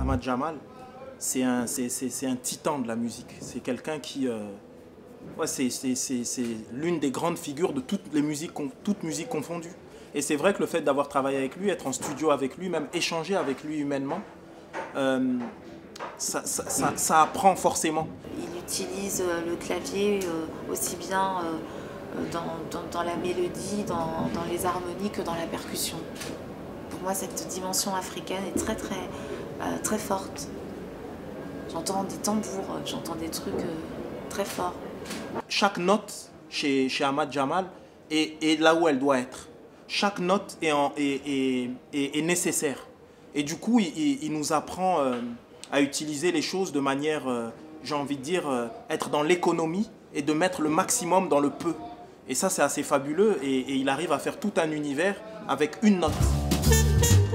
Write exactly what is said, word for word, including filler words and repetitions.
Ahmad Jamal, c'est un, c'est, c'est, c'est un titan de la musique. C'est quelqu'un qui... Euh, ouais, c'est, c'est, c'est, c'est l'une des grandes figures de toutes les musiques, toutes musiques confondues. Et c'est vrai que le fait d'avoir travaillé avec lui, être en studio avec lui, même échanger avec lui humainement, euh, ça, ça, ça, ça apprend forcément. Il utilise le clavier aussi bien dans, dans, dans la mélodie, dans, dans les harmonies que dans la percussion. Pour moi, cette dimension africaine est très très, euh, très forte. J'entends des tambours, j'entends des trucs euh, très forts. Chaque note chez, chez Ahmad Jamal est, est là où elle doit être. Chaque note est, en, est, est, est, est nécessaire. Et du coup, il, il nous apprend euh, à utiliser les choses de manière, euh, j'ai envie de dire, euh, être dans l'économie et de mettre le maximum dans le peu. Et ça, c'est assez fabuleux. Et, et il arrive à faire tout un univers avec une note.